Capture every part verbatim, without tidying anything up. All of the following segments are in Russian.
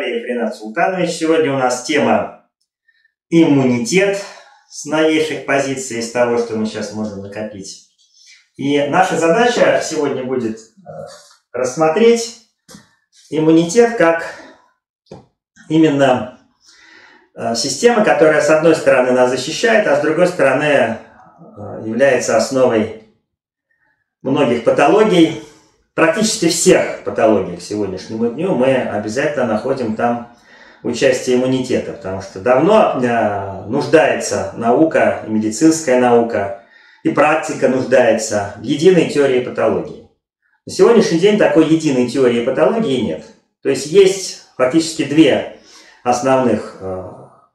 Валеев Ренат Султанович. Сегодня у нас тема иммунитет с новейших позиций, из того, что мы сейчас можем накопить. И наша задача сегодня будет рассмотреть иммунитет как именно система, которая с одной стороны нас защищает, а с другой стороны является основой многих патологий. Практически всех патологий к сегодняшнему дню мы обязательно находим там участие иммунитета, потому что давно э, нуждается наука, и медицинская наука, и практика нуждается в единой теории патологии. На сегодняшний день такой единой теории патологии нет. То есть есть фактически две основных э,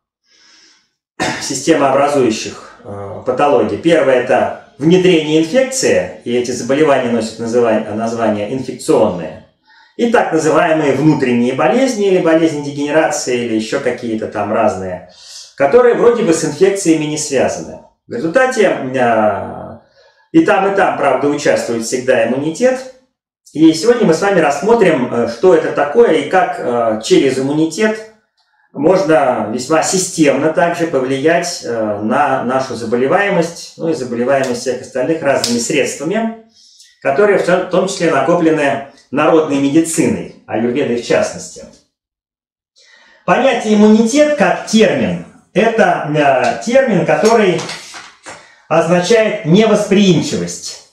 системообразующих э, патологии. Первая – это внедрение инфекции, и эти заболевания носят название инфекционные, и так называемые внутренние болезни, или болезни дегенерации, или еще какие-то там разные, которые вроде бы с инфекциями не связаны. В результате и там, и там, правда, участвует всегда иммунитет. И сегодня мы с вами рассмотрим, что это такое, и как через иммунитет можно весьма системно также повлиять на нашу заболеваемость, ну и заболеваемость всех остальных разными средствами, которые в том числе накоплены народной медициной, аюрведой в частности. Понятие иммунитет как термин – это термин, который означает невосприимчивость.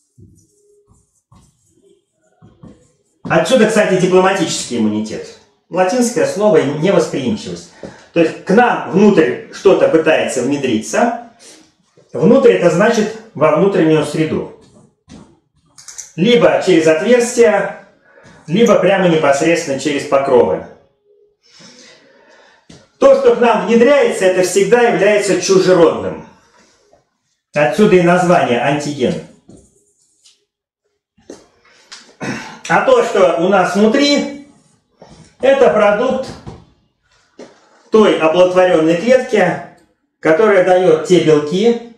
Отсюда, кстати, дипломатический иммунитет. Латинское слово невосприимчивость. То есть к нам внутрь что-то пытается внедриться. Внутрь это значит во внутреннюю среду. Либо через отверстия, либо прямо непосредственно через покровы. То, что к нам внедряется, это всегда является чужеродным. Отсюда и название антиген. А то, что у нас внутри, это продукт той оплодотворенной клетки, которая дает те белки,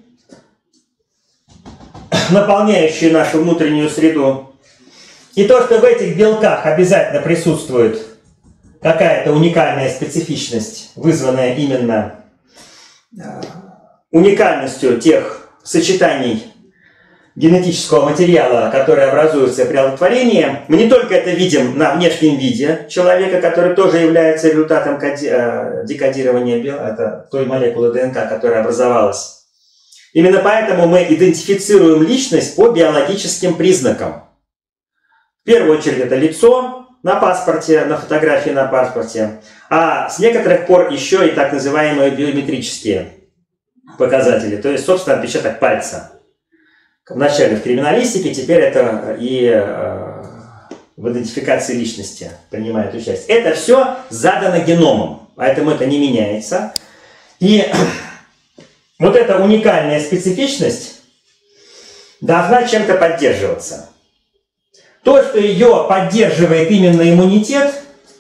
наполняющие нашу внутреннюю среду. И то, что в этих белках обязательно присутствует какая-то уникальная специфичность, вызванная именно уникальностью тех сочетаний генетического материала, который образуется при оплодотворении. Мы не только это видим на внешнем виде человека, который тоже является результатом декодирования это той молекулы ДНК, которая образовалась. Именно поэтому мы идентифицируем личность по биологическим признакам. В первую очередь это лицо на паспорте, на фотографии на паспорте, а с некоторых пор еще и так называемые биометрические показатели, то есть, собственно, отпечаток пальца. Вначале в криминалистике, теперь это и э, в идентификации личности принимает участие. Это все задано геномом, поэтому это не меняется. И вот эта уникальная специфичность должна чем-то поддерживаться. То, что ее поддерживает именно иммунитет,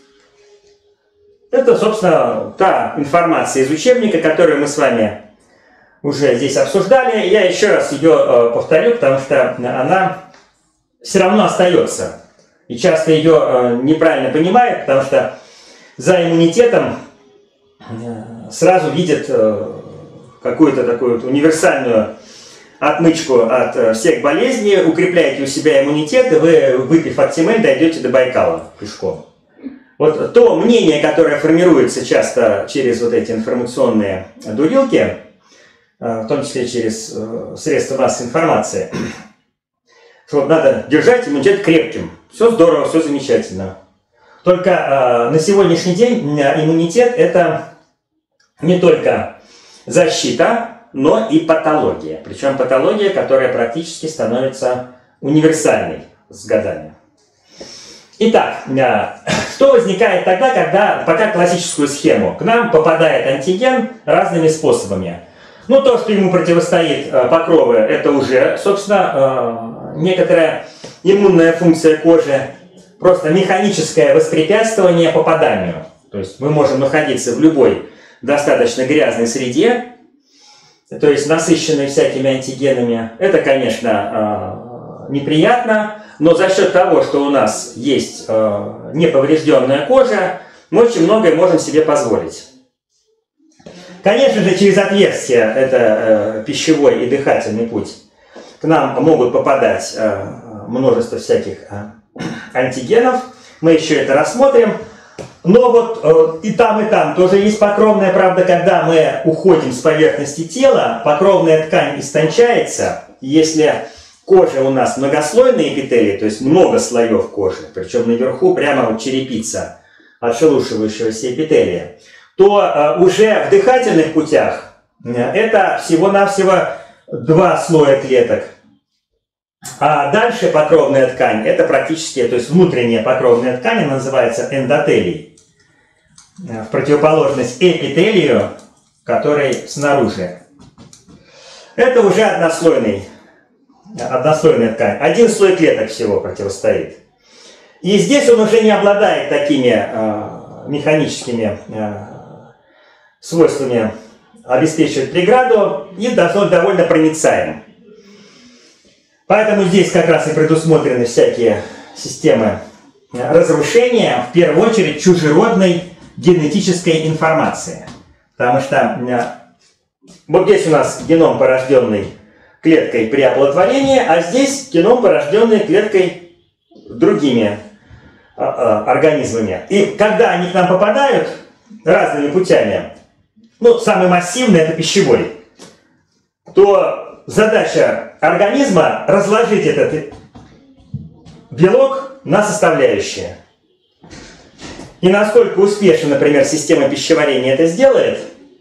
это, собственно, та информация из учебника, которую мы с вами уже здесь обсуждали. Я еще раз ее э, повторю, потому что она все равно остается. И часто ее э, неправильно понимают, потому что за иммунитетом э, сразу видят э, какую-то такую вот универсальную отмычку от э, всех болезней, укрепляете у себя иммунитет, и вы, выпив Актимель, дойдете до Байкала пешком. Вот то мнение, которое формируется часто через вот эти информационные дурилки, в том числе через средства массовой информации, что надо держать иммунитет крепким. Все здорово, все замечательно. Только э, на сегодняшний день иммунитет – это не только защита, но и патология. Причем патология, которая практически становится универсальной с годами. Итак, э, что возникает тогда, когда, пока классическую схему, к нам попадает антиген разными способами. Ну, то, что ему противостоит э, покровы, это уже, собственно, э, некоторая иммунная функция кожи, просто механическое воспрепятствование попаданию. То есть мы можем находиться в любой достаточно грязной среде, то есть насыщенной всякими антигенами. Это, конечно, э, неприятно, но за счет того, что у нас есть э, неповрежденная кожа, мы очень многое можем себе позволить. Конечно же, через отверстия, это э, пищевой и дыхательный путь, к нам могут попадать э, множество всяких э, антигенов. Мы еще это рассмотрим. Но вот э, и там, и там тоже есть покровная, правда, когда мы уходим с поверхности тела, покровная ткань истончается. Если кожа у нас многослойная эпителий, то есть много слоев кожи, причем наверху прямо вот черепица отшелушивающегося эпителия, то э, уже в дыхательных путях э, это всего-навсего два слоя клеток. А дальше покровная ткань, это практически, то есть внутренняя покровная ткань, она называется эндотелий, в противоположность эпителию, который снаружи. Это уже однослойный, однослойная ткань. Один слой клеток всего противостоит. И здесь он уже не обладает такими э, механическими э, свойствами обеспечивать преграду и должно довольно проницаем. Поэтому здесь как раз и предусмотрены всякие системы разрушения, в первую очередь чужеродной генетической информации. Потому что вот здесь у нас геном, порожденный клеткой при оплодотворении, а здесь геном, порожденный клеткой другими организмами. И когда они к нам попадают разными путями, ну, самый массивный это пищевой, то задача организма разложить этот белок на составляющие. И насколько успешно, например, система пищеварения это сделает,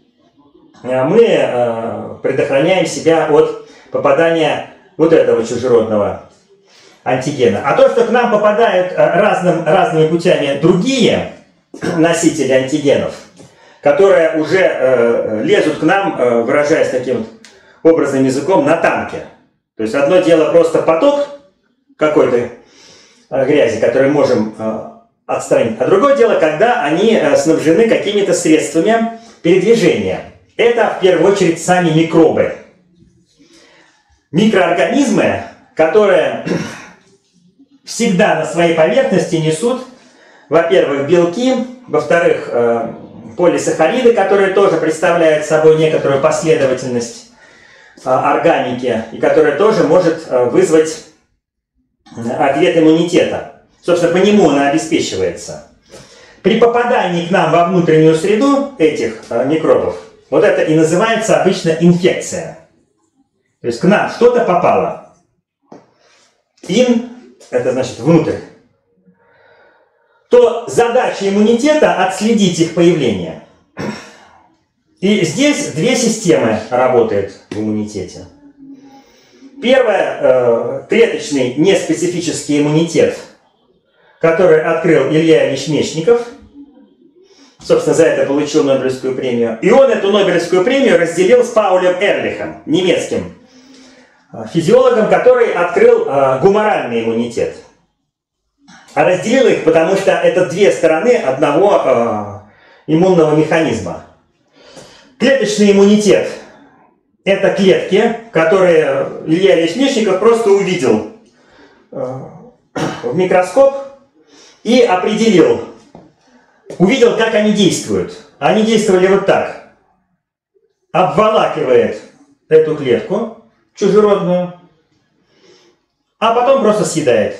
мы предохраняем себя от попадания вот этого чужеродного антигена. А то, что к нам попадают разным, разными путями другие носители антигенов, которые уже э, лезут к нам, э, выражаясь таким образным языком, на танке. То есть одно дело просто поток какой-то э, грязи, который можем э, отстранить, а другое дело, когда они э, снабжены какими-то средствами передвижения. Это в первую очередь сами микробы. Микроорганизмы, которые всегда на своей поверхности несут, во-первых, белки, во-вторых, э, полисахариды, которые тоже представляют собой некоторую последовательность э, органики, и которая тоже может э, вызвать ответ иммунитета. Собственно, по нему она обеспечивается. При попадании к нам во внутреннюю среду этих э, микробов, вот это и называется обычно инфекция. То есть к нам что-то попало. Ин – это значит внутрь. То задача иммунитета – отследить их появление. И здесь две системы работают в иммунитете. Первое э, – клеточный неспецифический иммунитет, который открыл Илья Ильич Мечников. Собственно, за это получил Нобелевскую премию. И он эту Нобелевскую премию разделил с Паулем Эрлихом, немецким физиологом, который открыл э, гуморальный иммунитет. А разделил их, потому что это две стороны одного э, иммунного механизма. Клеточный иммунитет – это клетки, которые Илья Ильич Мечников просто увидел э, в микроскоп и определил, увидел, как они действуют. Они действовали вот так. Обволакивает эту клетку чужеродную, а потом просто съедает.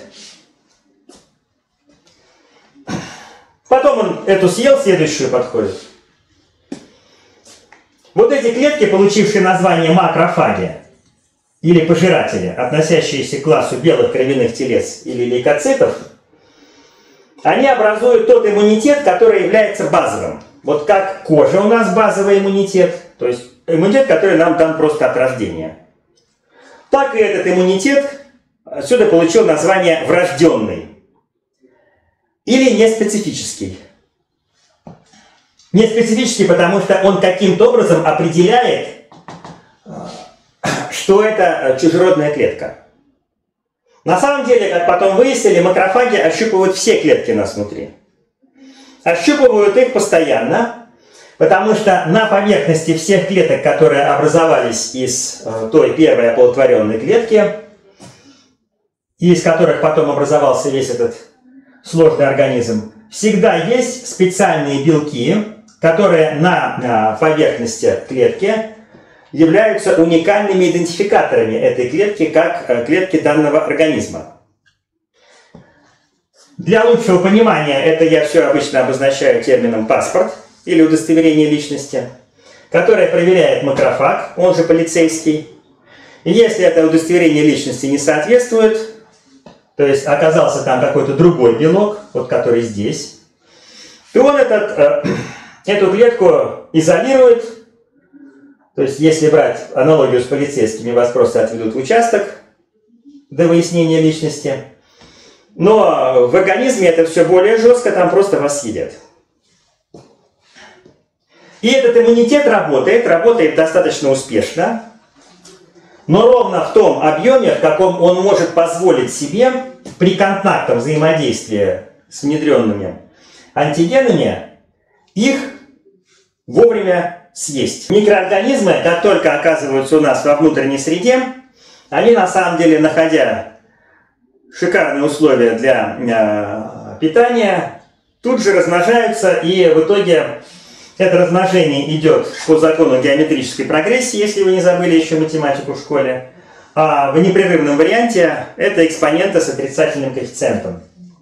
Потом он эту съел, следующую подходит. Вот эти клетки, получившие название макрофаги, или пожиратели, относящиеся к классу белых кровяных телец или лейкоцитов, они образуют тот иммунитет, который является базовым. Вот как кожа у нас базовый иммунитет, то есть иммунитет, который нам дан просто от рождения. Так и этот иммунитет отсюда получил название врожденный. Или неспецифический. Неспецифический, потому что он каким-то образом определяет, что это чужеродная клетка. На самом деле, как потом выяснили, макрофаги ощупывают все клетки у нас внутри. Ощупывают их постоянно, потому что на поверхности всех клеток, которые образовались из той первой оплодотворенной клетки, из которых потом образовался весь этот сложный организм, всегда есть специальные белки, которые на поверхности клетки являются уникальными идентификаторами этой клетки как клетки данного организма. Для лучшего понимания это я все обычно обозначаю термином паспорт или удостоверение личности, которое проверяет макрофаг, он же полицейский. И если это удостоверение личности не соответствует, то есть оказался там какой-то другой белок, вот который здесь, то он этот, э, эту клетку изолирует. То есть если брать аналогию с полицейскими, вас просто отведут в участок до выяснения личности. Но в организме это все более жестко, там просто вас съедят. И этот иммунитет работает, работает достаточно успешно, но ровно в том объеме, в каком он может позволить себе при контактном взаимодействии с внедренными антигенами их вовремя съесть. Микроорганизмы, как только оказываются у нас во внутренней среде, они на самом деле, находя шикарные условия для э, питания, тут же размножаются, и в итоге это размножение идет по закону геометрической прогрессии, если вы не забыли еще математику в школе. А в непрерывном варианте это экспоненты с отрицательным коэффициентом.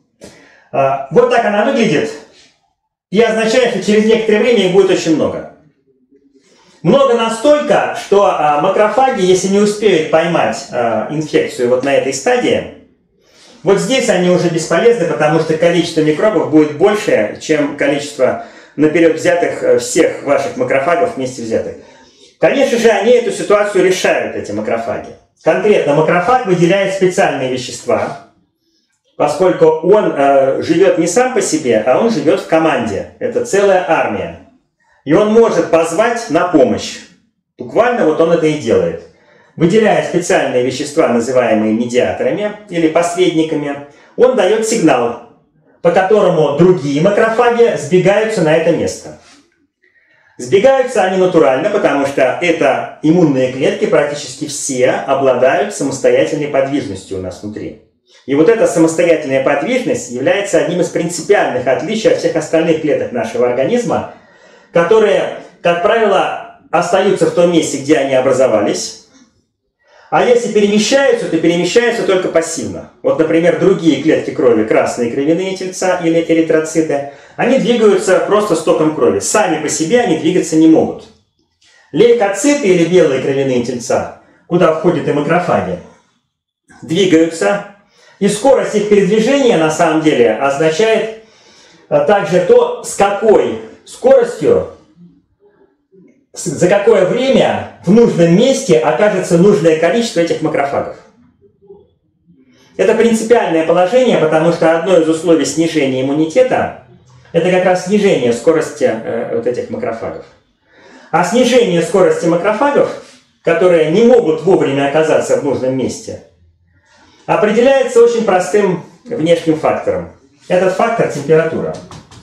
А, вот так она выглядит, и означает, что через некоторое время их будет очень много. Много настолько, что а, макрофаги, если не успеют поймать а, инфекцию вот на этой стадии, вот здесь они уже бесполезны, потому что количество микробов будет больше, чем количество наперед взятых всех ваших макрофагов вместе взятых. Конечно же, они эту ситуацию решают, эти макрофаги. Конкретно макрофаг выделяет специальные вещества, поскольку он э, живет не сам по себе, а он живет в команде. Это целая армия. И он может позвать на помощь. Буквально вот он это и делает. Выделяя специальные вещества, называемые медиаторами или посредниками, он дает сигнал, по которому другие макрофаги сбегаются на это место. Сбегаются они натурально, потому что это иммунные клетки, практически все обладают самостоятельной подвижностью у нас внутри. И вот эта самостоятельная подвижность является одним из принципиальных отличий от всех остальных клеток нашего организма, которые, как правило, остаются в том месте, где они образовались. А если перемещаются, то перемещаются только пассивно. Вот, например, другие клетки крови, красные кровяные тельца или эритроциты, они двигаются просто с током крови. Сами по себе они двигаться не могут. Лейкоциты или белые кровяные тельца, куда входят и макрофаги, двигаются. И скорость их передвижения, на самом деле, означает также то, с какой скоростью, за какое время в нужном месте окажется нужное количество этих макрофагов. Это принципиальное положение, потому что одно из условий снижения иммунитета – это как раз снижение скорости э, вот этих макрофагов. А снижение скорости макрофагов, которые не могут вовремя оказаться в нужном месте, определяется очень простым внешним фактором. Этот фактор – температура.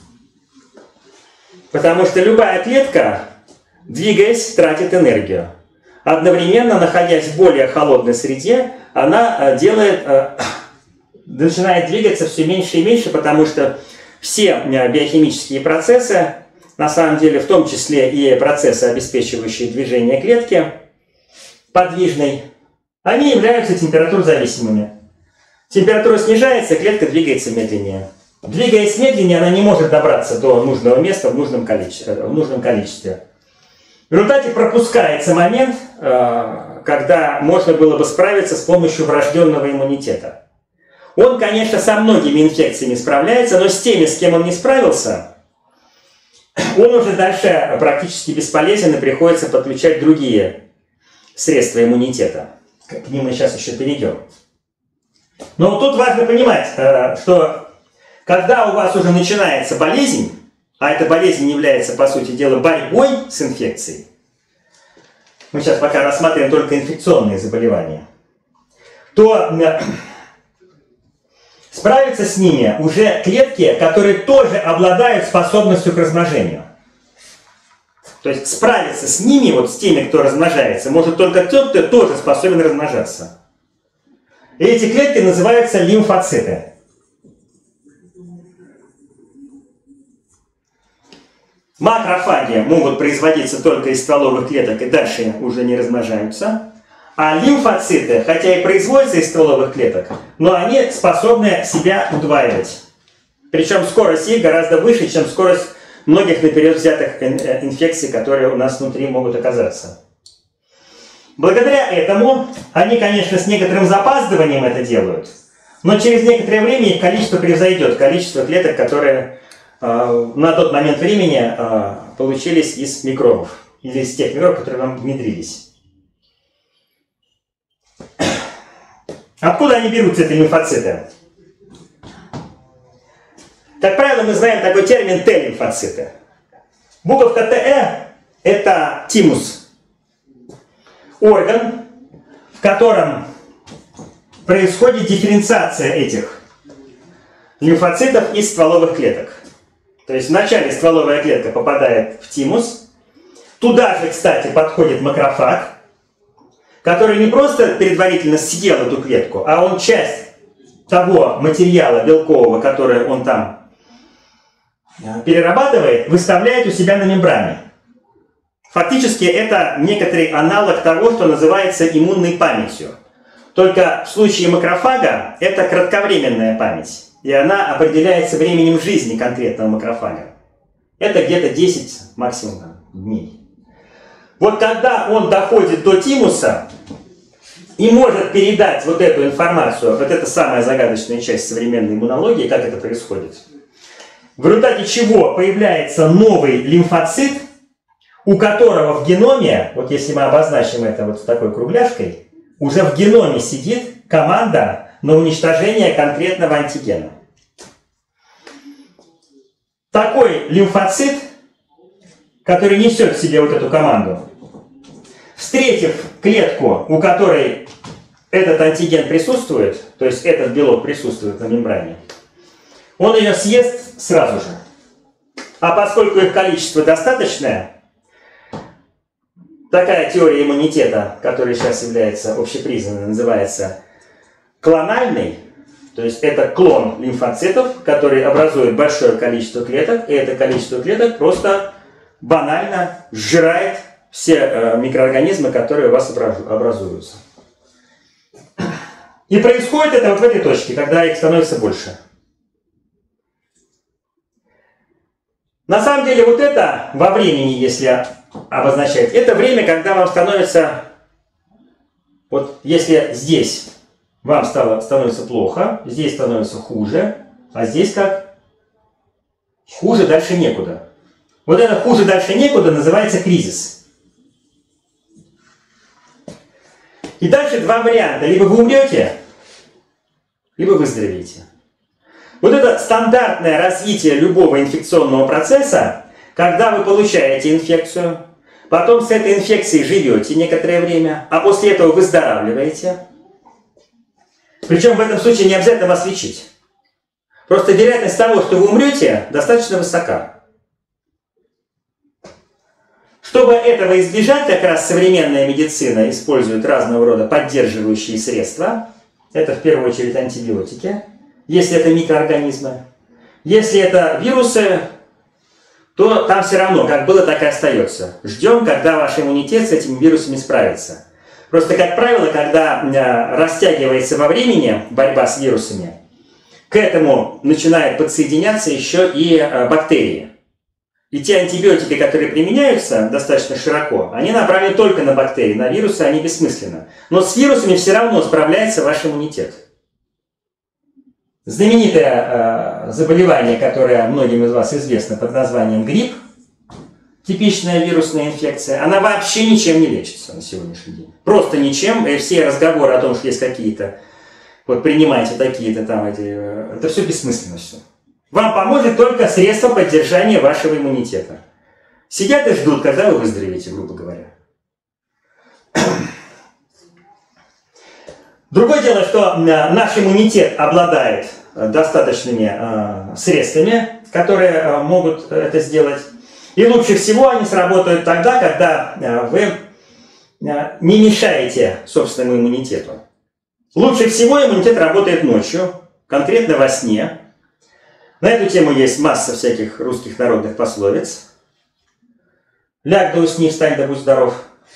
Потому что любая клетка, двигаясь, тратит энергию. Одновременно, находясь в более холодной среде, она делает, начинает двигаться все меньше и меньше, потому что все биохимические процессы, на самом деле в том числе и процессы, обеспечивающие движение клетки подвижной, они являются температурозависимыми. Температура снижается, клетка двигается медленнее. Двигаясь медленнее, она не может добраться до нужного места в нужном количестве. В нужном количестве. В результате пропускается момент, когда можно было бы справиться с помощью врожденного иммунитета. Он, конечно, со многими инфекциями справляется, но с теми, с кем он не справился, он уже дальше практически бесполезен, и приходится подключать другие средства иммунитета. К ним мы сейчас еще перейдем. Но вот тут важно понимать, что когда у вас уже начинается болезнь, а эта болезнь является, по сути дела, борьбой с инфекцией, мы сейчас пока рассматриваем только инфекционные заболевания, то справиться с ними уже клетки, которые тоже обладают способностью к размножению. То есть справиться с ними, вот с теми, кто размножается, может только тот, кто тоже способен размножаться. И эти клетки называются лимфоциты. макрофаги могут производиться только из стволовых клеток и дальше уже не размножаются. А лимфоциты, хотя и производятся из стволовых клеток, но они способны себя удваивать. Причем скорость их гораздо выше, чем скорость многих наперед взятых инфекций, которые у нас внутри могут оказаться. Благодаря этому они, конечно, с некоторым запаздыванием это делают, но через некоторое время их количество превзойдет количество клеток, которые э, на тот момент времени э, получились из микробов, или из тех микробов, которые нам внедрились. Откуда они берутся, эти лимфоциты? Как правило, мы знаем такой термин Т-лимфоциты. Буковка Т – это тимус. Орган, в котором происходит дифференциация этих лимфоцитов из стволовых клеток. То есть вначале стволовая клетка попадает в тимус. Туда же, кстати, подходит макрофаг, который не просто предварительно съел эту клетку, а он часть того материала белкового, который он там перерабатывает, выставляет у себя на мембране. Фактически это некоторый аналог того, что называется иммунной памятью. Только в случае макрофага это кратковременная память, и она определяется временем жизни конкретного макрофага. Это где-то десять максимум дней. Вот когда он доходит до тимуса и может передать вот эту информацию, вот это самая загадочная часть современной иммунологии, как это происходит, в результате чего появляется новый лимфоцит, у которого в геноме, вот если мы обозначим это вот с такой кругляшкой, уже в геноме сидит команда на уничтожение конкретного антигена. Такой лимфоцит, который несет в себе вот эту команду, встретив клетку, у которой этот антиген присутствует, то есть этот белок присутствует на мембране, он ее съест сразу же. А поскольку их количество достаточное, такая теория иммунитета, которая сейчас является общепризнанной, называется клональной, то есть это клон лимфоцитов, который образует большое количество клеток, и это количество клеток просто банально сжирает все э, микроорганизмы, которые у вас образуются. И происходит это вот в этой точке, когда их становится больше. На самом деле вот это во времени, если обозначать, это время, когда вам становится, вот если здесь вам стало, становится плохо, здесь становится хуже, а здесь как? Хуже дальше некуда. Вот это хуже дальше некуда называется кризис. И дальше два варианта. Либо вы умрете, либо выздоровеете. Вот это стандартное развитие любого инфекционного процесса, когда вы получаете инфекцию, потом с этой инфекцией живете некоторое время, а после этого выздоравливаете. Причем в этом случае не обязательно вас лечить. Просто вероятность того, что вы умрете, достаточно высока. Чтобы этого избежать, как раз современная медицина использует разного рода поддерживающие средства. Это в первую очередь антибиотики, если это микроорганизмы. Если это вирусы, то там все равно, как было, так и остается. Ждем, когда ваш иммунитет с этими вирусами справится. Просто, как правило, когда растягивается во времени борьба с вирусами, к этому начинают подсоединяться еще и бактерии. И те антибиотики, которые применяются достаточно широко, они направлены только на бактерии, на вирусы они бессмысленны. Но с вирусами все равно справляется ваш иммунитет. Знаменитое э, заболевание, которое многим из вас известно под названием грипп, типичная вирусная инфекция, она вообще ничем не лечится на сегодняшний день. Просто ничем. И все разговоры о том, что есть какие-то, вот принимайте такие-то там, эти, э, это все бессмысленно все. Вам поможет только средство поддержания вашего иммунитета. Сидят и ждут, когда вы выздоровеете, грубо говоря. Другое дело, что наш иммунитет обладает достаточными э, средствами, которые э, могут это сделать. И лучше всего они сработают тогда, когда э, вы э, не мешаете собственному иммунитету. Лучше всего иммунитет работает ночью, конкретно во сне. На эту тему есть масса всяких русских народных пословиц. Ляг да усни, встань да будь здоров.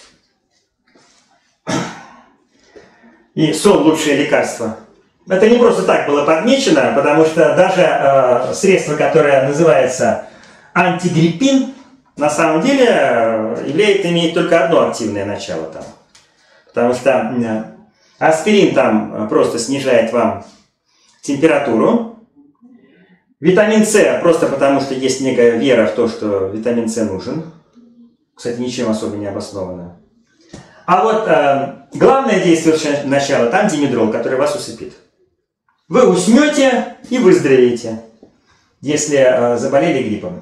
И сон – лучшее лекарство. Это не просто так было подмечено, потому что даже э, средство, которое называется антигриппин, на самом деле э, является, имеет только одно активное начало там. Потому что э, аспирин там просто снижает вам температуру. Витамин С просто потому, что есть некая вера в то, что витамин С нужен. Кстати, ничем особо не обоснованно. А вот э, главное действующее начало там димедрол, который вас усыпит. Вы уснете и выздоровеете, если э, заболели гриппом.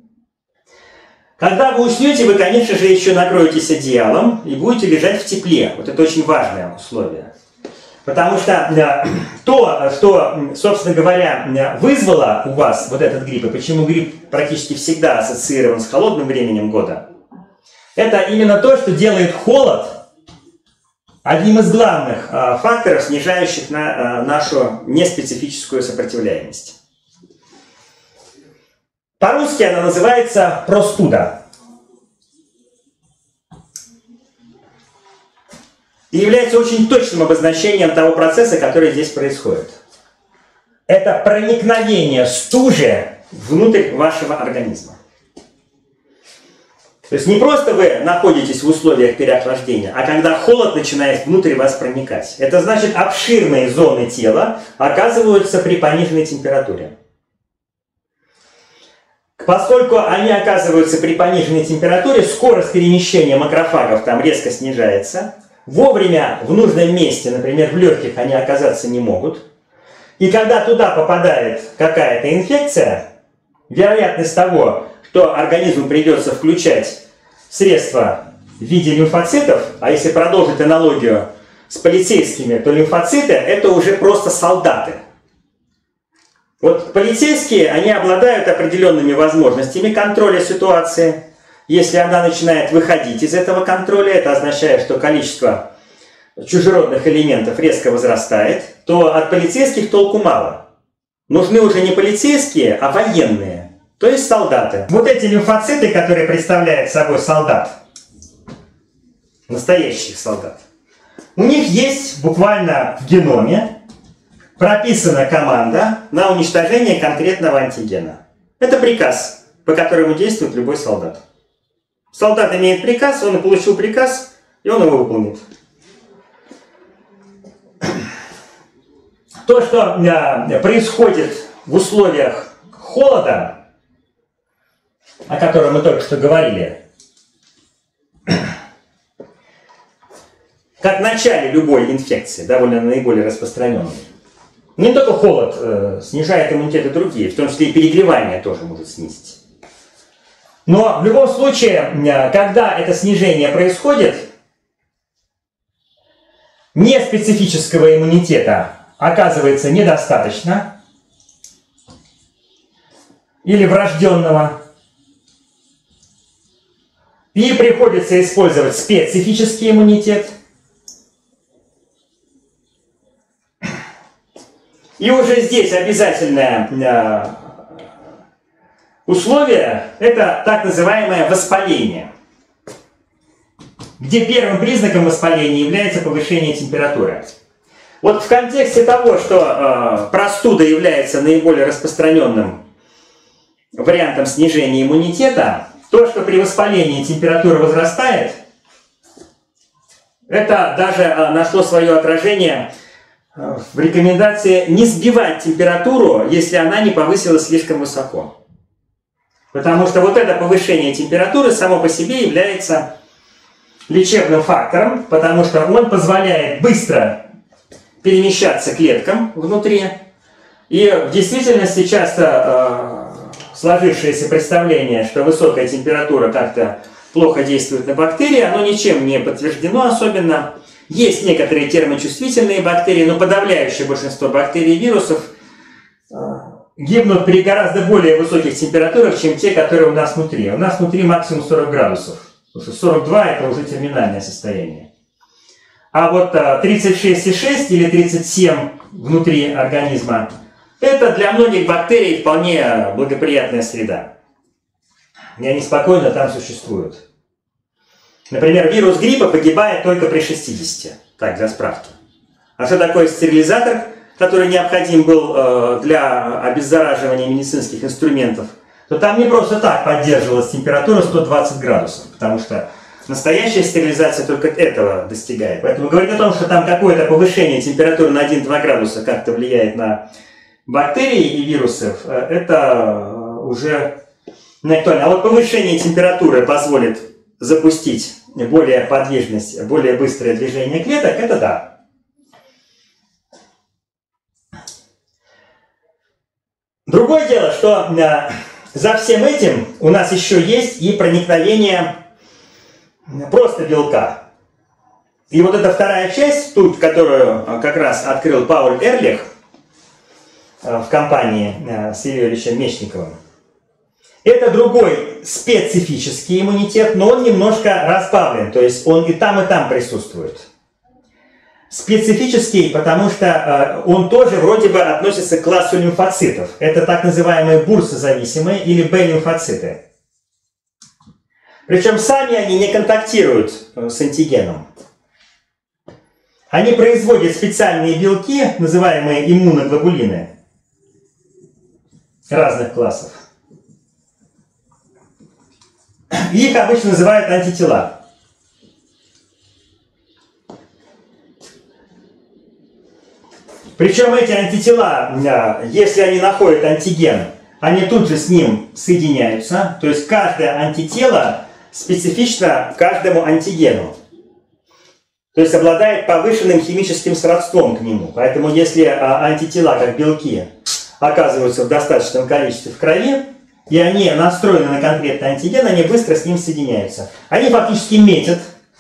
Когда вы уснете, вы, конечно же, еще накроетесь одеялом и будете лежать в тепле. Вот это очень важное условие. Потому что э, то, что, собственно говоря, вызвало у вас вот этот грипп, и почему грипп практически всегда ассоциирован с холодным временем года, это именно то, что делает холод одним из главных э, факторов, снижающих на, э, нашу неспецифическую сопротивляемость. По-русски она называется простуда. И является очень точным обозначением того процесса, который здесь происходит. Это проникновение стужи внутрь вашего организма. То есть не просто вы находитесь в условиях переохлаждения, а когда холод начинает внутрь вас проникать. Это значит, обширные зоны тела оказываются при пониженной температуре. Поскольку они оказываются при пониженной температуре, скорость перемещения макрофагов там резко снижается. Вовремя в нужном месте, например, в легких, они оказаться не могут. И когда туда попадает какая-то инфекция, вероятность того, что организму придется включать средства в виде лимфоцитов, а если продолжить аналогию с полицейскими, то лимфоциты – это уже просто солдаты. Вот полицейские, они обладают определенными возможностями контроля ситуации. Если она начинает выходить из этого контроля, это означает, что количество чужеродных элементов резко возрастает, то от полицейских толку мало. Нужны уже не полицейские, а военные. То есть солдаты. Вот эти лимфоциты, которые представляют собой солдат, настоящих солдат, у них есть буквально в геноме прописана команда на уничтожение конкретного антигена. Это приказ, по которому действует любой солдат. Солдат имеет приказ, он получил приказ, и он его выполнит. То, что происходит в условиях холода, о котором мы только что говорили, как в начале любой инфекции, довольно наиболее распространенной. Не только холод э, снижает иммунитет и другие, в том числе и перегревание тоже может снизить. Но в любом случае, когда это снижение происходит, неспецифического иммунитета оказывается недостаточно, или врожденного, и приходится использовать специфический иммунитет. И уже здесь обязательное э, условие – это так называемое воспаление, где первым признаком воспаления является повышение температуры. Вот в контексте того, что э, простуда является наиболее распространенным вариантом снижения иммунитета, то, что при воспалении температура возрастает, это даже э, нашло свое отражение в рекомендации не сбивать температуру, если она не повысилась слишком высоко. Потому что вот это повышение температуры само по себе является лечебным фактором, потому что он позволяет быстро перемещаться клеткам внутри. И в действительности часто э, сложившееся представление, что высокая температура как-то плохо действует на бактерии, оно ничем не подтверждено особенно. Есть некоторые термочувствительные бактерии, но подавляющее большинство бактерий и вирусов э, гибнут при гораздо более высоких температурах, чем те, которые у нас внутри. У нас внутри максимум сорок градусов. Потому что сорок два это уже терминальное состояние. А вот э, тридцать шесть и шесть или тридцать семь внутри организма это для многих бактерий вполне благоприятная среда. И они спокойно там существуют. Например, вирус гриппа погибает только при шестидесяти. Так, для справки. А что такое стерилизатор, который необходим был для обеззараживания медицинских инструментов? То там не просто так поддерживалась температура сто двадцать градусов, потому что настоящая стерилизация только этого достигает. Поэтому говорить о том, что там какое-то повышение температуры на один-два градуса как-то влияет на бактерии и вирусов, это уже не актуально. А вот повышение температуры позволит запустить более подвижность, более быстрое движение клеток, это да. Другое дело, что за всем этим у нас еще есть и проникновение просто белка. И вот эта вторая часть, тут, которую как раз открыл Пауль Эрлих в компании с Юрьевичем Мечниковым, это другой специфический иммунитет, но он немножко разбавлен, то есть он и там, и там присутствует. Специфический, потому что он тоже вроде бы относится к классу лимфоцитов. Это так называемые бурсозависимые или Б-лимфоциты. Причем сами они не контактируют с антигеном. Они производят специальные белки, называемые иммуноглобулины, разных классов. Их обычно называют антитела. Причем эти антитела, если они находят антиген, они тут же с ним соединяются. То есть каждое антитело специфично каждому антигену. То есть обладает повышенным химическим сродством к нему. Поэтому если антитела, как белки, оказываются в достаточном количестве в крови, и они настроены на конкретный антиген, они быстро с ним соединяются. Они фактически метят.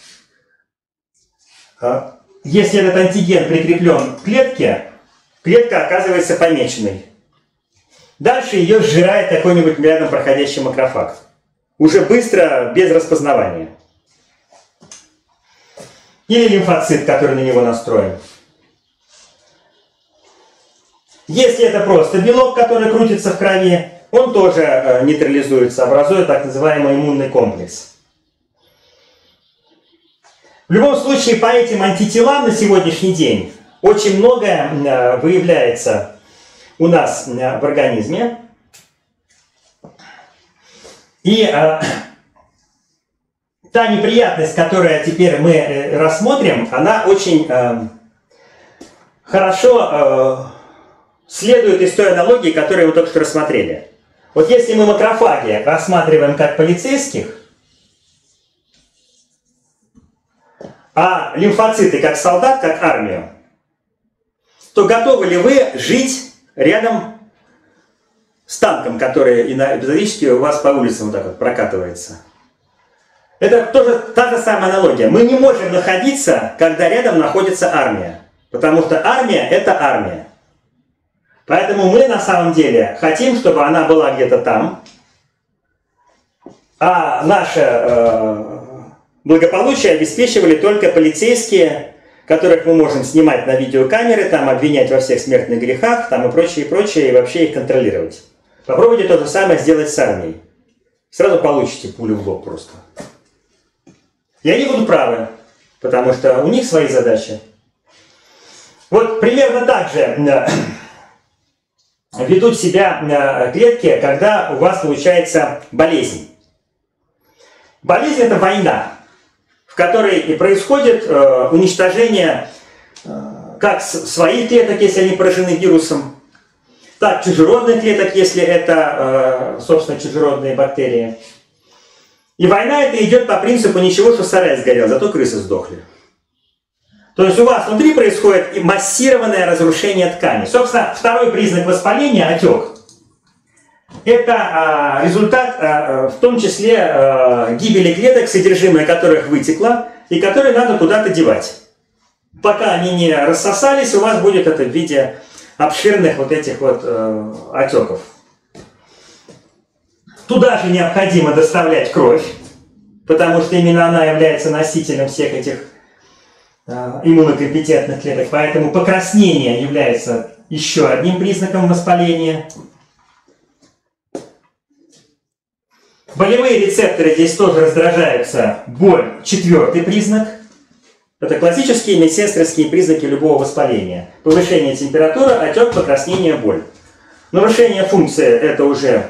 Если этот антиген прикреплен к клетке, клетка оказывается помеченной. Дальше ее сжирает какой-нибудь рядом проходящий макрофаг. Уже быстро, без распознавания. Или лимфоцит, который на него настроен. Если это просто белок, который крутится в крови, он тоже нейтрализуется, образуя так называемый иммунный комплекс. В любом случае, по этим антителам на сегодняшний день очень многое выявляется у нас в организме. И э, та неприятность, которую теперь мы рассмотрим, она очень э, хорошо э, следует из той аналогии, которую мы только что рассмотрели. Вот если мы макрофаги рассматриваем как полицейских, а лимфоциты как солдат, как армию, то готовы ли вы жить рядом с танком, который эпизодически у вас по улицам вот так вот прокатывается? Это тоже та же самая аналогия. Мы не можем находиться, когда рядом находится армия, потому что армия – это армия. Поэтому мы на самом деле хотим, чтобы она была где-то там, а наше э, благополучие обеспечивали только полицейские, которых мы можем снимать на видеокамеры, там, обвинять во всех смертных грехах, там, и прочее, и прочее, и вообще их контролировать. Попробуйте то же самое сделать с армией. Сразу получите пулю в лоб просто. И они будут правы, потому что у них свои задачи. Вот примерно так же ведут себя клетки, когда у вас получается болезнь. Болезнь – это война, в которой и происходит э, уничтожение э, как своих клеток, если они поражены вирусом, так чужеродных клеток, если это, э, собственно, чужеродные бактерии. И война это идет по принципу ничего, что сарай сгорел, зато крысы сдохли. То есть у вас внутри происходит массированное разрушение ткани. Собственно, второй признак воспаления – отек. Это а, результат а, в том числе а, гибели клеток, содержимое которых вытекло, и которые надо куда-то девать. Пока они не рассосались, у вас будет это в виде обширных вот этих вот а, отеков. Туда же необходимо доставлять кровь, потому что именно она является носителем всех этих а, иммунокомпетентных клеток. Поэтому покраснение является еще одним признаком воспаления. Болевые рецепторы здесь тоже раздражаются. Боль – четвертый признак. Это классические медсестринские признаки любого воспаления. Повышение температуры, отек, покраснение, боль. Нарушение функции – это уже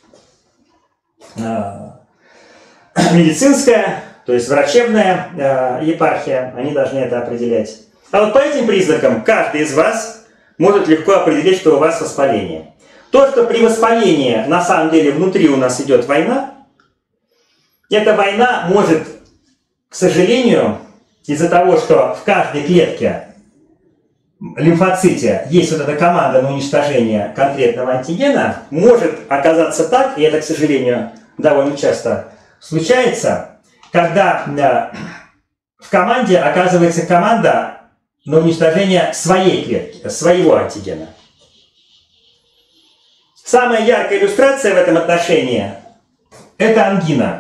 э, медицинская, то есть врачебная э, епархия. Они должны это определять. А вот по этим признакам каждый из вас может легко определить, что у вас воспаление. То, что при воспалении на самом деле внутри у нас идет война, эта война может, к сожалению, из-за того, что в каждой клетке лимфоците есть вот эта команда на уничтожение конкретного антигена, может оказаться так, и это, к сожалению, довольно часто случается, когда в команде оказывается команда на уничтожение своей клетки, своего антигена. Самая яркая иллюстрация в этом отношении – это ангина.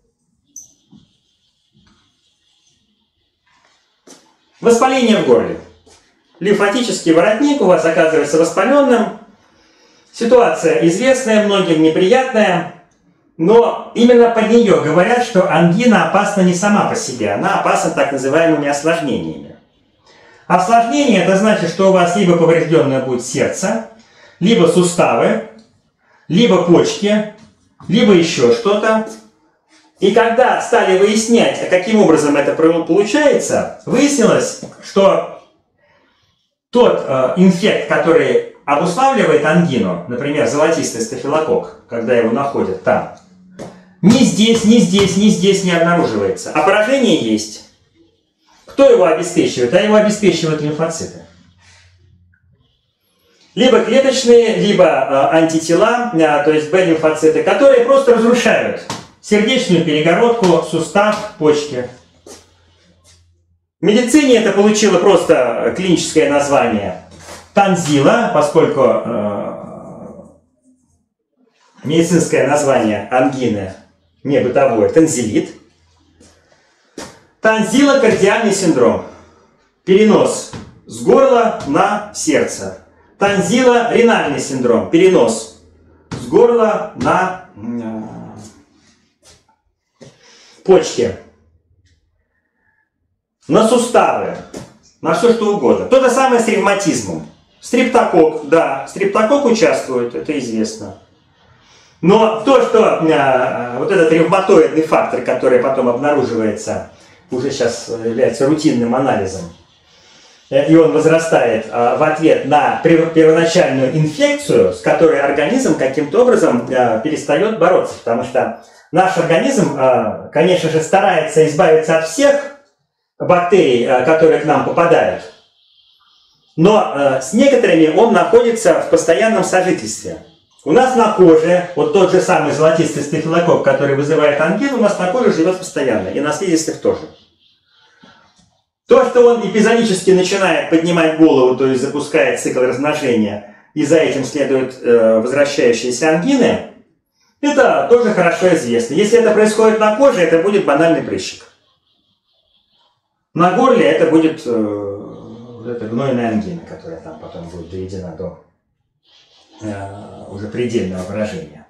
Воспаление в горле. Лимфатический воротник у вас оказывается воспаленным. Ситуация известная, многим неприятная, но именно под нее говорят, что ангина опасна не сама по себе, она опасна так называемыми осложнениями. Осложнение – это значит, что у вас либо поврежденное будет сердце, либо суставы, либо почки, либо еще что-то. И когда стали выяснять, каким образом это получается, выяснилось, что тот э, инфект, который обуславливает ангину, например, золотистый стафилококк, когда его находят там, ни здесь, ни здесь, ни здесь не обнаруживается. А поражение есть. Кто его обеспечивает? А его обеспечивают лимфоциты. Либо клеточные, либо э, антитела, э, то есть Б-лимфоциты, которые просто разрушают сердечную перегородку, сустав, почки. В медицине это получило просто клиническое название танзила, поскольку э, медицинское название ангины не бытовое, танзилит. Танзилокардиальный синдром. Перенос с горла на сердце. Танзилоренальный синдром. Перенос с горла на э, почки, на суставы, на все что угодно. То же самое с ревматизмом. Стрептококк, да, стрептококк участвует, это известно. Но то, что э, вот этот ревматоидный фактор, который потом обнаруживается, уже сейчас является рутинным анализом, э, и он возрастает э, в ответ на первоначальную инфекцию, с которой организм каким-то образом э, перестает бороться, потому что наш организм, конечно же, старается избавиться от всех бактерий, которые к нам попадают, но с некоторыми он находится в постоянном сожительстве. У нас на коже, вот тот же самый золотистый стафилококк, который вызывает ангину, у нас на коже живет постоянно, и на слизистых тоже. То, что он эпизодически начинает поднимать голову, то есть запускает цикл размножения, и за этим следуют возвращающиеся ангины, это тоже хорошо известно. Если это происходит на коже, это будет банальный прыщик. На горле это будет э, это гнойная ангина, которая там потом будет доведена до э, уже предельного выражения.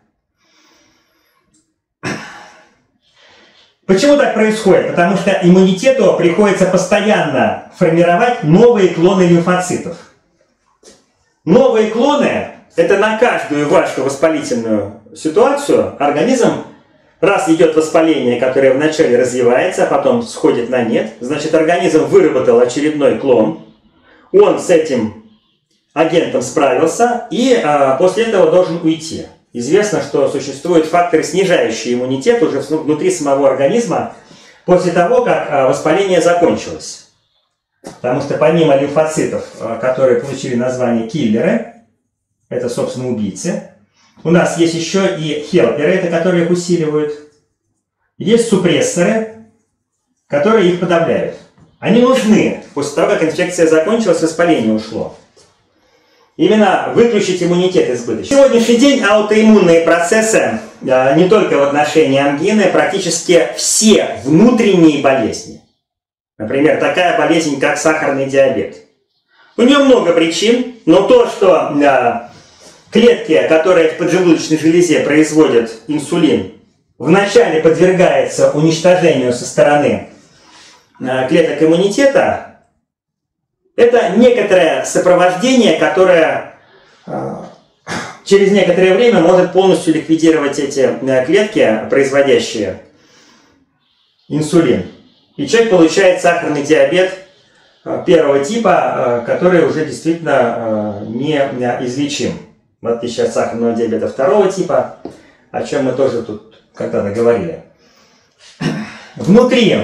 Почему так происходит? Потому что иммунитету приходится постоянно формировать новые клоны лимфоцитов. Новые клоны – это на каждую вашу воспалительную ситуацию организм, раз идет воспаление, которое вначале развивается, а потом сходит на нет, значит, организм выработал очередной клон, он с этим агентом справился и а, после этого должен уйти. Известно, что существуют факторы, снижающие иммунитет уже внутри самого организма после того, как а, воспаление закончилось. Потому что помимо лимфоцитов, а, которые получили название киллеры, это, собственно, убийцы, у нас есть еще и хелперы, это которые их усиливают. Есть супрессоры, которые их подавляют. Они нужны после того, как инфекция закончилась, воспаление ушло. Именно выключить иммунитет избыточно. На сегодняшний день аутоиммунные процессы, не только в отношении ангины, практически все внутренние болезни. Например, такая болезнь, как сахарный диабет. У нее много причин, но то, что клетки, которые в поджелудочной железе производят инсулин, вначале подвергается уничтожению со стороны клеток иммунитета, это некоторое сопровождение, которое через некоторое время может полностью ликвидировать эти клетки, производящие инсулин. И человек получает сахарный диабет первого типа, который уже действительно не излечим. В отличие от сахарного диабета второго типа, о чем мы тоже тут когда-то говорили. Внутри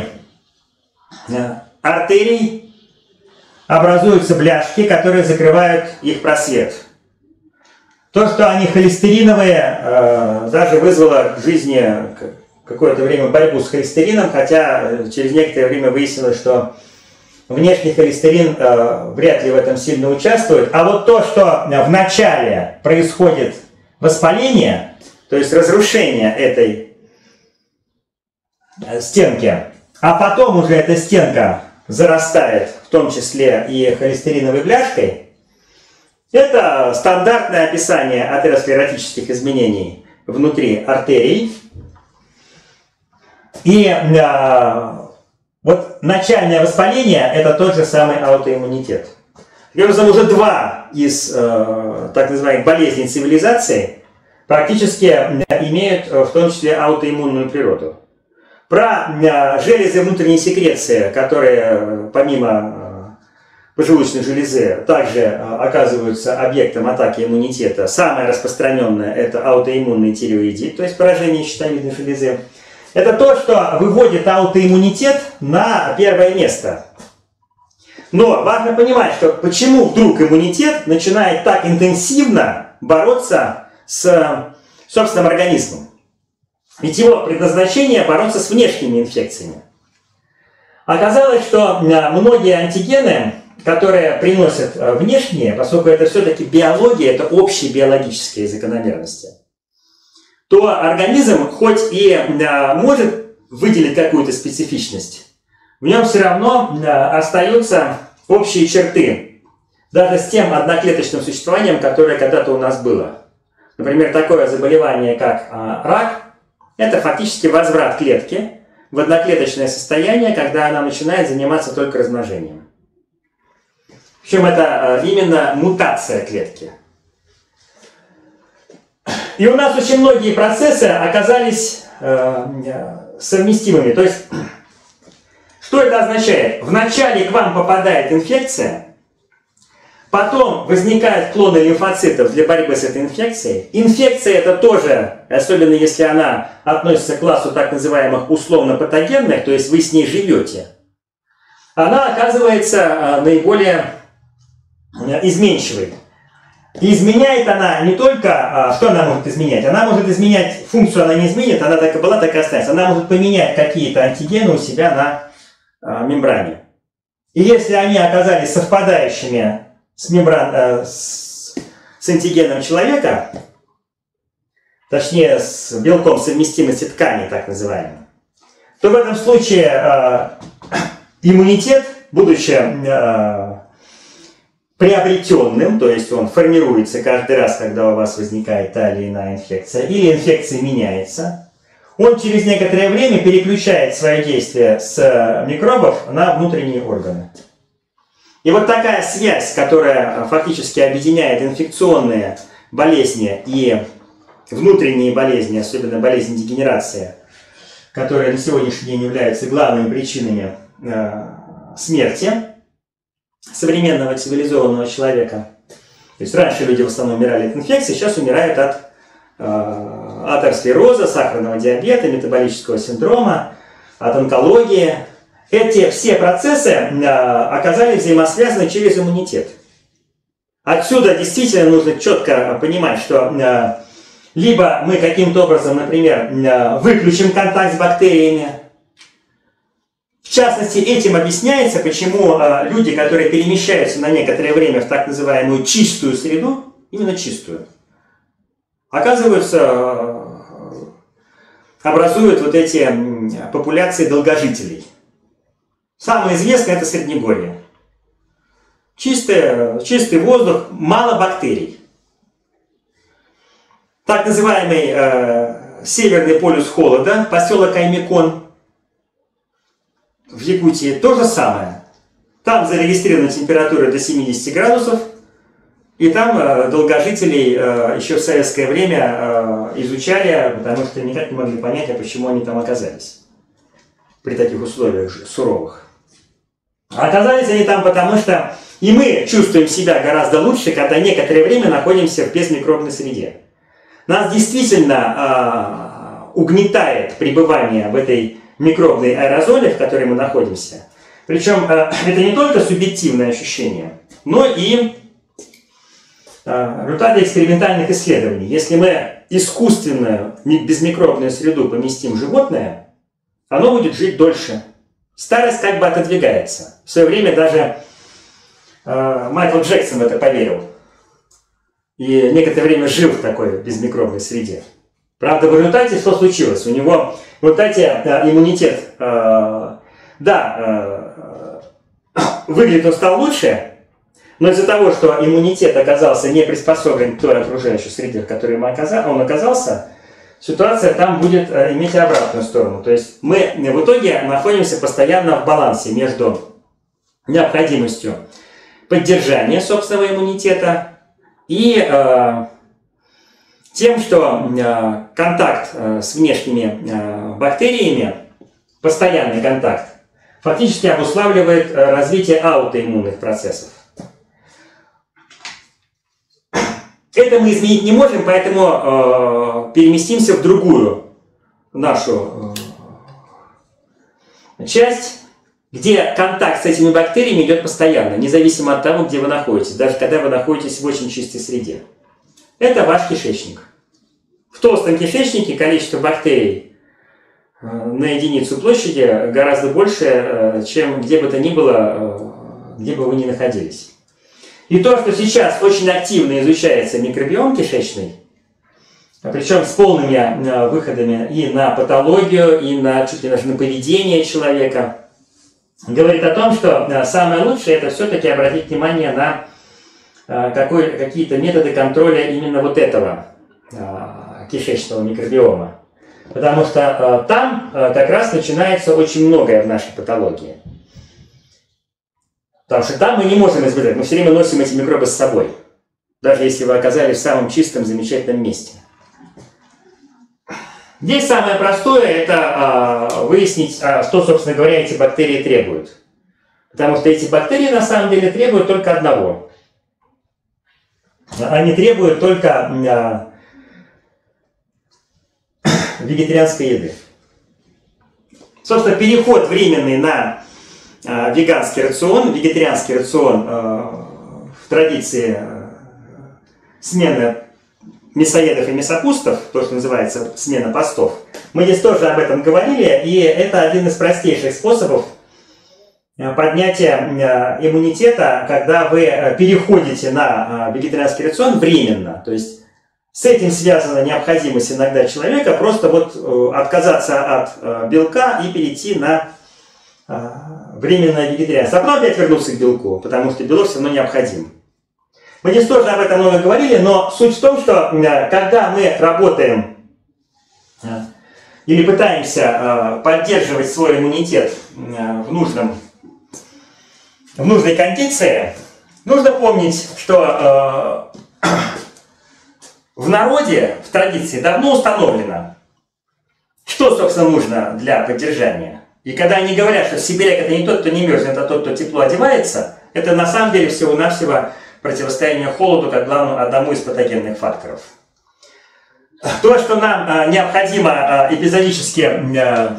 артерий образуются бляшки, которые закрывают их просвет. То, что они холестериновые, даже вызвало в жизни какое-то время борьбу с холестерином, хотя через некоторое время выяснилось, что внешний холестерин э, вряд ли в этом сильно участвует. А вот то, что вначале происходит воспаление, то есть разрушение этой стенки, а потом уже эта стенка зарастает, в том числе и холестериновой бляшкой, это стандартное описание атеросклеротических изменений внутри артерий. И э, вот начальное воспаление – это тот же самый аутоиммунитет. Таким образом, уже два из э, так называемых болезней цивилизации практически имеют в том числе аутоиммунную природу. Про э, железы внутренней секреции, которые помимо э, поджелудочной железы также э, оказываются объектом атаки иммунитета, самое распространенное – это аутоиммунный тиреоидит, то есть поражение щитовидной железы. Это то, что выводит аутоиммунитет на первое место. Но важно понимать, что почему вдруг иммунитет начинает так интенсивно бороться с собственным организмом. Ведь его предназначение бороться с внешними инфекциями. Оказалось, что многие антигены, которые приносят внешние, поскольку это все-таки биология, это общие биологические закономерности, то организм хоть и э, может выделить какую-то специфичность, в нем все равно э, остаются общие черты, даже с тем одноклеточным существованием, которое когда-то у нас было. Например, такое заболевание, как э, рак, это фактически возврат клетки в одноклеточное состояние, когда она начинает заниматься только размножением. Причем это э, именно мутация клетки. И у нас очень многие процессы оказались э, совместимыми. То есть, что это означает? Вначале к вам попадает инфекция, потом возникают клоны лимфоцитов для борьбы с этой инфекцией. Инфекция это тоже, особенно если она относится к классу так называемых условно-патогенных, то есть вы с ней живете, она оказывается наиболее изменчивой. И изменяет она не только, что она может изменять, она может изменять, функцию она не изменит, она так и была, так и останется. Она может поменять какие-то антигены у себя на а, мембране. И если они оказались совпадающими с, мембран, а, с, с антигеном человека, точнее с белком совместимости тканей, так называемым, то в этом случае а, иммунитет, будучи а, приобретенным, то есть он формируется каждый раз, когда у вас возникает та или иная инфекция, или инфекция меняется, он через некоторое время переключает свое действие с микробов на внутренние органы. И вот такая связь, которая фактически объединяет инфекционные болезни и внутренние болезни, особенно болезни дегенерации, которые на сегодняшний день являются главными причинами э, смерти современного цивилизованного человека. То есть раньше люди в основном умирали от инфекций, сейчас умирают от э, атеросклероза, сахарного диабета, метаболического синдрома, от онкологии. Эти все процессы э, оказались взаимосвязаны через иммунитет. Отсюда действительно нужно четко понимать, что э, либо мы каким-то образом, например, э, выключим контакт с бактериями. В частности, этим объясняется, почему э, люди, которые перемещаются на некоторое время в так называемую чистую среду, именно чистую, оказываются, э, образуют вот эти э, популяции долгожителей. Самое известное – это Среднегорье. Чистый, чистый воздух, мало бактерий. Так называемый э, северный полюс холода, поселок Аймекон. В Якутии то же самое. Там зарегистрирована температура до семидесяти градусов. И там э, долгожителей э, еще в советское время э, изучали, потому что никак не могли понять, а почему они там оказались. При таких условиях суровых. А оказались они там потому, что и мы чувствуем себя гораздо лучше, когда некоторое время находимся в безмикробной среде. Нас действительно э, угнетает пребывание в этой микробной аэрозоле, в которой мы находимся. Причем э, это не только субъективное ощущение, но и э, результаты экспериментальных исследований. Если мы искусственную безмикробную среду поместим животное, оно будет жить дольше. Старость как бы отодвигается. В свое время даже э, Майкл Джексон в это поверил. И некоторое время жил в такой безмикробной среде. Правда, в результате что случилось? У него в результате э, иммунитет, э, да, э, выглядит он стал лучше, но из-за того, что иммунитет оказался не приспособлен к той окружающей среде, в которой он оказался, ситуация там будет э, иметь обратную сторону. То есть мы в итоге находимся постоянно в балансе между необходимостью поддержания собственного иммунитета и э, тем, что э, контакт э, с внешними э, бактериями, постоянный контакт, фактически обуславливает э, развитие аутоиммунных процессов. Это мы изменить не можем, поэтому э, переместимся в другую нашу э, часть, где контакт с этими бактериями идет постоянно, независимо от того, где вы находитесь, даже когда вы находитесь в очень чистой среде. Это ваш кишечник. В толстом кишечнике количество бактерий э, на единицу площади гораздо больше, э, чем где бы то ни было, э, где бы вы ни находились. И то, что сейчас очень активно изучается микробиом кишечный, причем с полными выходами и на патологию, и на, чуть ли даже на поведение человека, говорит о том, что самое лучшее это все-таки обратить внимание на какие-то методы контроля именно вот этого кишечного микробиома. Потому что там как раз начинается очень многое в нашей патологии. Потому что там мы не можем избежать, мы все время носим эти микробы с собой, даже если вы оказались в самом чистом, замечательном месте. Здесь самое простое – это а, выяснить, а, что, собственно говоря, эти бактерии требуют. Потому что эти бактерии на самом деле требуют только одного. Они требуют только а, вегетарианской еды. Собственно, переход временный на веганский рацион, вегетарианский рацион э, в традиции э, смены мясоедов и мясопустов, то, что называется смена постов. Мы здесь тоже об этом говорили, и это один из простейших способов поднятия э, иммунитета, когда вы переходите на э, вегетарианский рацион временно. То есть с этим связана необходимость иногда человека просто вот э, отказаться от э, белка и перейти на э, временное вегетарианство, а потом опять вернуться к белку, потому что белок все равно необходим. Мы здесь тоже об этом много говорили, но суть в том, что когда мы работаем или пытаемся поддерживать свой иммунитет в, нужном, в нужной кондиции, нужно помнить, что в народе, в традиции давно установлено, что, собственно, нужно для поддержания. И когда они говорят, что сибиряк это не тот, кто не мерзнет, а тот, кто тепло одевается, это на самом деле всего-навсего противостояние холоду как главному одному из патогенных факторов. То, что нам а, необходимо а, эпизодически а,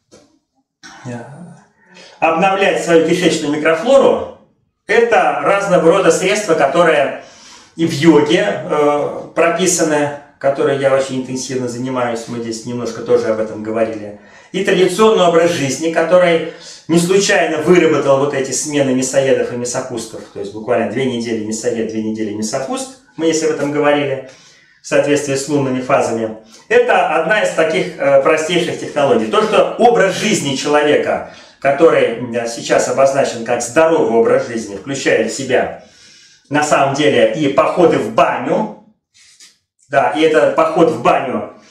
обновлять свою кишечную микрофлору, это разного рода средства, которые и в йоге э, прописаны, которой я очень интенсивно занимаюсь, мы здесь немножко тоже об этом говорили, и традиционный образ жизни, который не случайно выработал вот эти смены мясоедов и мясопустов, то есть буквально две недели мясоед, две недели мясопуст, мы если об этом говорили, в соответствии с лунными фазами. Это одна из таких э, простейших технологий. То, что образ жизни человека, который сейчас обозначен как здоровый образ жизни, включает в себя на самом деле и походы в баню, да, и этот поход в баню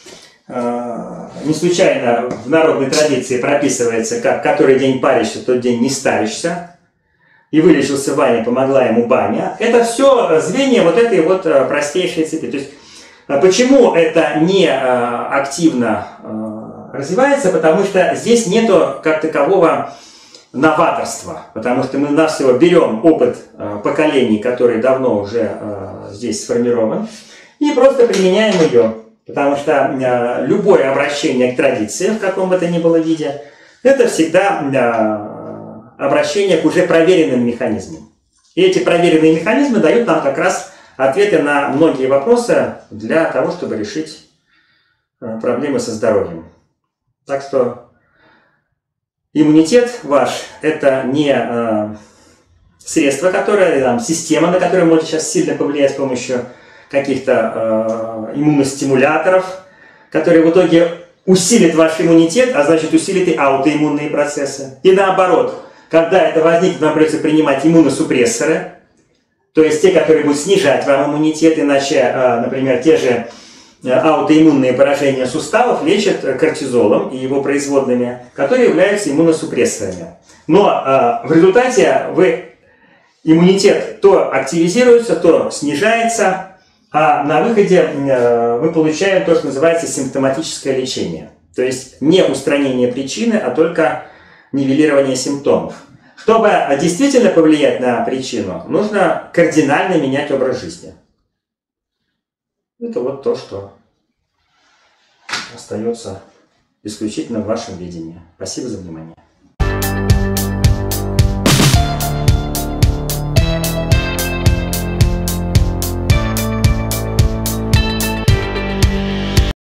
Не случайно в народной традиции прописывается, как который день паришься, тот день не старишься. И вылечился Ваня, помогла ему баня. Это все звенья вот этой вот простейшей цепи. То есть, почему это не активно развивается? Потому что здесь нету как такового новаторства. Потому что мы на всего берем опыт поколений, который давно уже здесь сформирован, и просто применяем ее. Потому что любое обращение к традиции, в каком бы то ни было виде, это всегда обращение к уже проверенным механизмам. И эти проверенные механизмы дают нам как раз ответы на многие вопросы для того, чтобы решить проблемы со здоровьем. Так что иммунитет ваш – это не э, средство, которое, там, система, на которую можете сейчас сильно повлиять с помощью каких-то э, иммуностимуляторов, которые в итоге усилят ваш иммунитет, а значит усилит и аутоиммунные процессы. И наоборот. Когда это возникнет, вам придется принимать иммуносупрессоры, то есть те, которые будут снижать вам иммунитет, иначе, например, те же аутоиммунные поражения суставов лечат кортизолом и его производными, которые являются иммуносупрессорами. Но в результате вы, иммунитет то активизируется, то снижается, а на выходе вы получаете то, что называется симптоматическое лечение. То есть не устранение причины, а только нивелирование симптомов. Чтобы действительно повлиять на причину, нужно кардинально менять образ жизни. Это вот то, что остается исключительно в вашем видении. Спасибо за внимание.